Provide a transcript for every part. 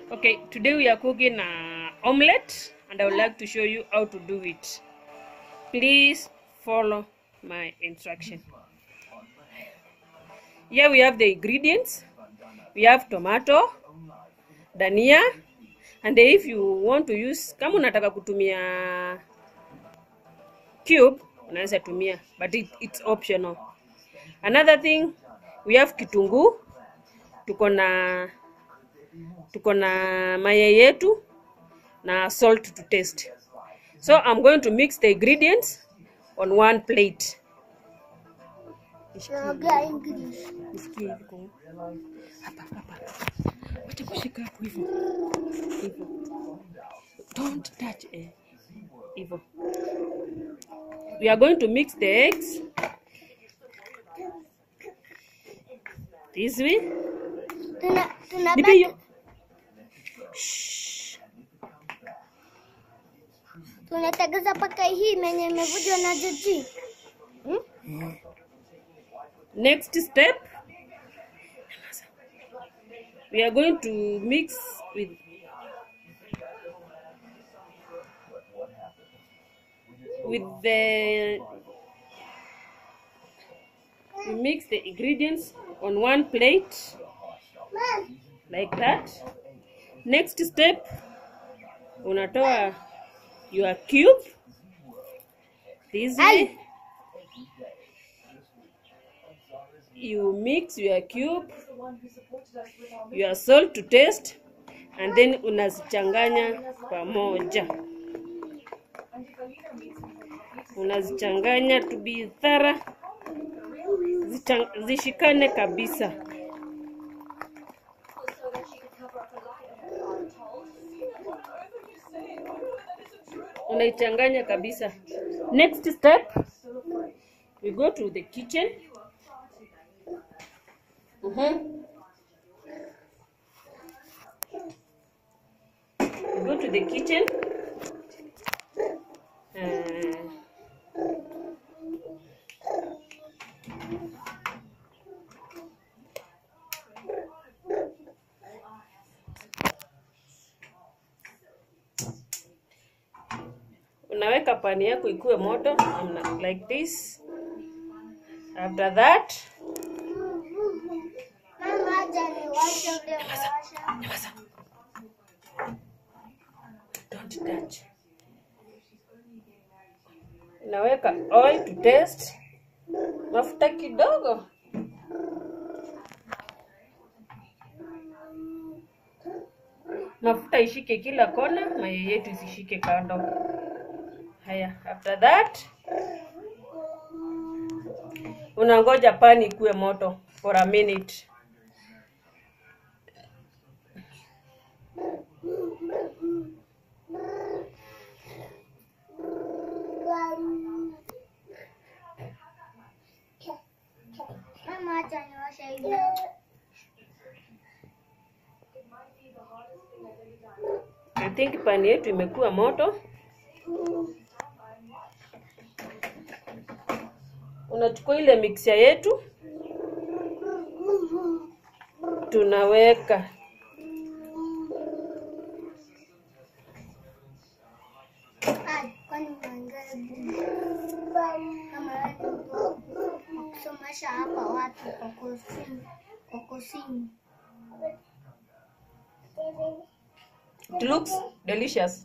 Okay, today we are cooking omelette, and I would like to show you how to do it. Please follow my instruction. Here we have the ingredients. We have tomato, dania, and if you want to use, kama unataka kutumia cube, unaweza tumia, but it's optional. Another thing, we have kitunguu, tuko na mayai yetu na salt to taste. So I'm going to mix the ingredients on one plate. Don't touch it. We are going to mix the eggs this way. Tunatengeza paka hii menye imevujwa na jaji. Next step, we are going to mix with we mix the ingredients on one plate like that. Next step, unatoa your cube this way. You mix your cube, your salt to taste, and then unazichanganya pamoja. Unazichanganya to be thorough, zishikane kabisa. Unaichanganya kabisa. Next step, we go to the kitchen. Go to the kitchen. Unaweka pani yako ikuwe moto like this. After that, don't touch. Unaweka oil to taste, mafuta kidogo. Mafuta ishike kila kona, mayai yetu isishike kando. Haya, after that, unangoja pani ikuwe moto for a minute. I think pani yetu imekuwa moto. Unachukua ile mixture yetu, tunaweka hapa watu kwa kusini. It looks delicious.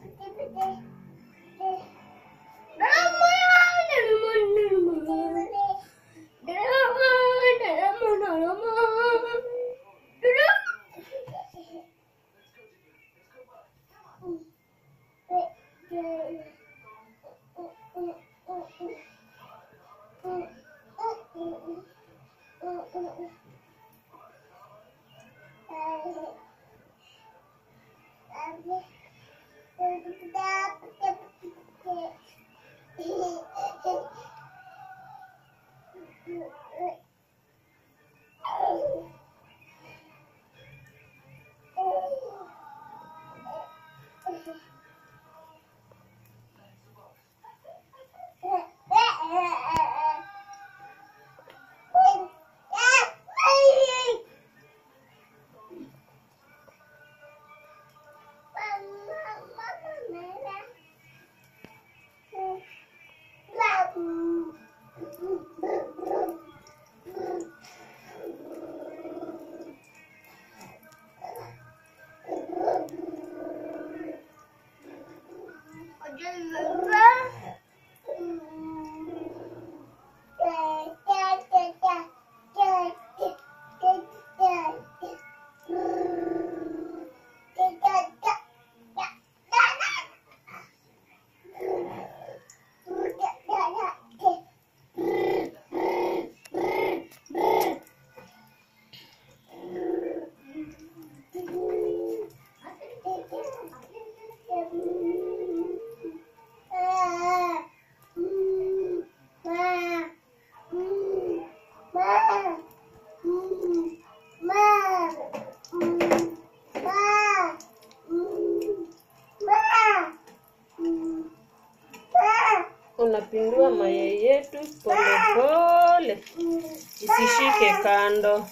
tunapindua mayai yetu pole pole, isishike kando.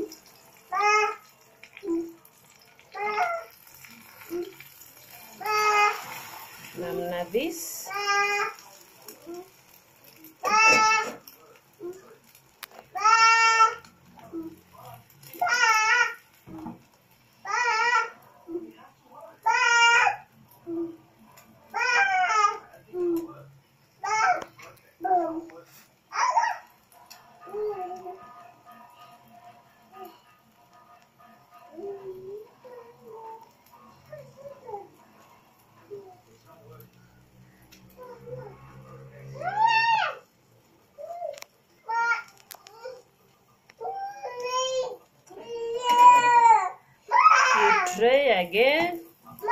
Namna this. Try again.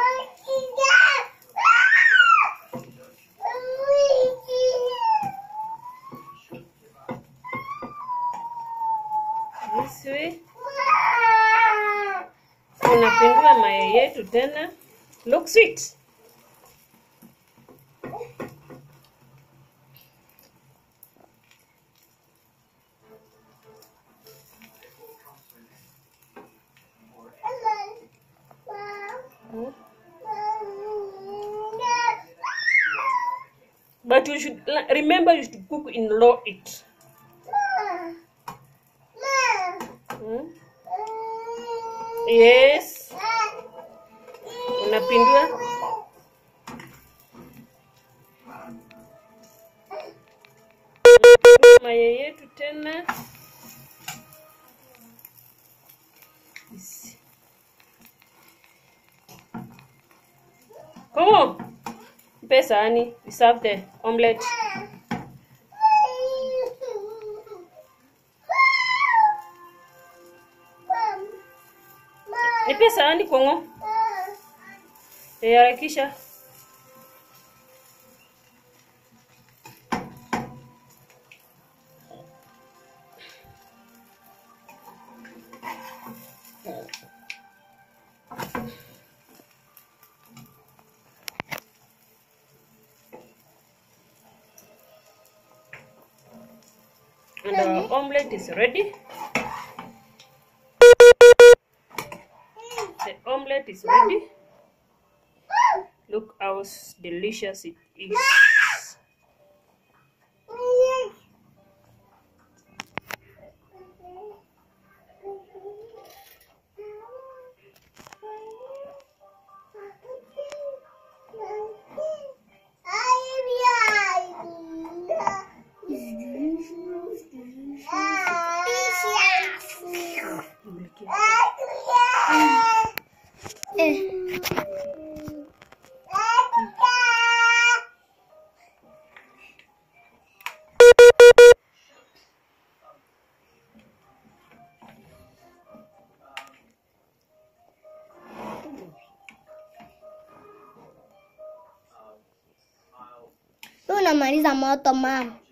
This way. Tunapindua mayai yetu tena. Look sweet. But you should remember, you should cook in low heat. Yes. Unapindua. Mayai yetu tena. Come on. Pesa ani, we serve the omelette. Ni pesa ani Kongo. Harakisha. And our omelette is ready. The omelette is ready. Look how delicious it is. Unamaliza moto mama.